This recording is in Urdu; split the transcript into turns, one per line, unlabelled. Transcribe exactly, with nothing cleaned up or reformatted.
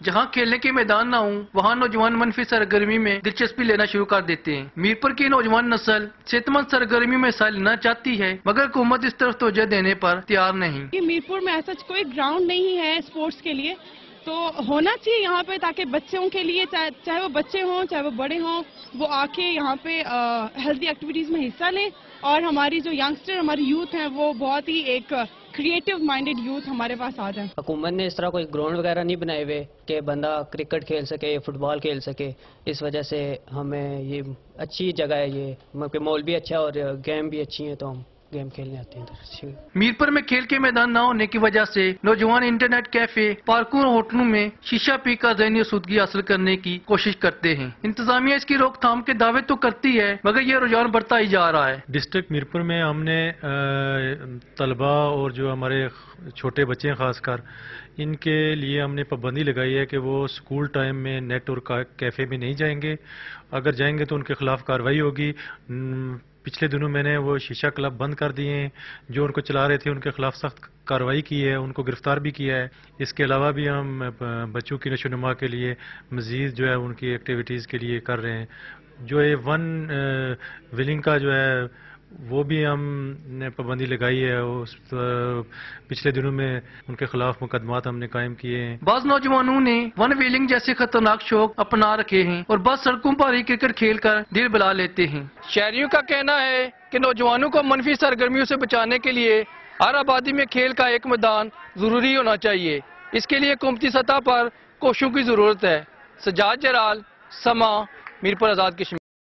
جہاں کھیلنے کے میدان نہ ہوں وہاں نوجوان منفی سرگرمی میں دلچسپی لینا شروع کر دیتے ہیں۔ میرپور کی نوجوان نسل صحت مند سرگرمی میں حصہ لینا چاہتی ہے مگر حکومت اس طرف توجہ دینے پر تیار نہیں۔
میرپور میں ایسا کوئی گراؤنڈ نہیں ہے اسپورٹس کے لیے، تو ہونا چاہیے یہاں پہ تاکہ بچوں کے لیے چاہے وہ بچے ہوں چاہے وہ بڑے ہوں وہ آ کے یہاں پہ ہیلتھی ایکٹیویٹیز میں حصہ لیں، اور ہماری جو ینگسٹر ہماری یوتھ ہیں وہ بہت ہی ایک کریٹو مائنڈڈ یوتھ ہمارے پاس آ جائیں۔
حکومت نے اس طرح کوئی گراؤنڈ وغیرہ نہیں بنائے ہوئے کہ بندہ کرکٹ کھیل سکے، فٹ بال کھیل سکے، اس وجہ سے ہمیں یہ اچھی جگہ ہے، یہ ماحول بھی اچھا ہے اور گیم بھی اچھی ہیں تو ہم گیم کھیلنے آتے ہیں۔
میرپور میں کھیل کے میدان نہ ہونے کی وجہ سے نوجوان انٹرنیٹ کیفے، پارکوں اور ہوٹلوں میں شیشہ پی کر ذہنی آسودگی حاصل کرنے کی کوشش کرتے ہیں۔ انتظامیہ اس کی روک تھام کے دعوے تو کرتی ہے مگر یہ رجحان بڑھتا ہی جا رہا ہے۔
ڈسٹرکٹ میرپور میں ہم نے طلباء اور جو ہمارے چھوٹے بچے ہیں خاص کر ان کے لیے ہم نے پابندی لگائی ہے کہ وہ اسکول ٹائم میں نیٹ اور کیفے میں نہیں جائیں گے، اگر جائیں گے تو ان کے خلاف کارروائی ہوگی۔ پچھلے دنوں میں نے وہ شیشہ کلب بند کر دیے ہیں، جو ان کو چلا رہے تھے ان کے خلاف سخت کارروائی کی ہے، ان کو گرفتار بھی کیا ہے۔ اس کے علاوہ بھی ہم بچوں کی نشو و نما کے لیے مزید جو ہے ان کی ایکٹیویٹیز کے لیے کر رہے ہیں۔ جو یہ ون ویلنگ کا جو ہے وہ بھی ہم نے پابندی لگائی ہے، اس پچھلے دنوں میں ان کے خلاف مقدمات ہم نے قائم کیے ہیں۔
بعض نوجوانوں نے ون ویلنگ جیسے خطرناک شوق اپنا رکھے ہیں اور بعض سڑکوں پر ہی کرکٹ کھیل کر دل بلا لیتے ہیں۔ شہریوں کا کہنا ہے کہ نوجوانوں کو منفی سرگرمیوں سے بچانے کے لیے ہر آبادی میں کھیل کا ایک میدان ضروری ہونا چاہیے۔ اس کے لیے حکومتی سطح پر کوششوں کی ضرورت ہے۔ سجاد جلال، سما، میرپور آزاد کشمیر۔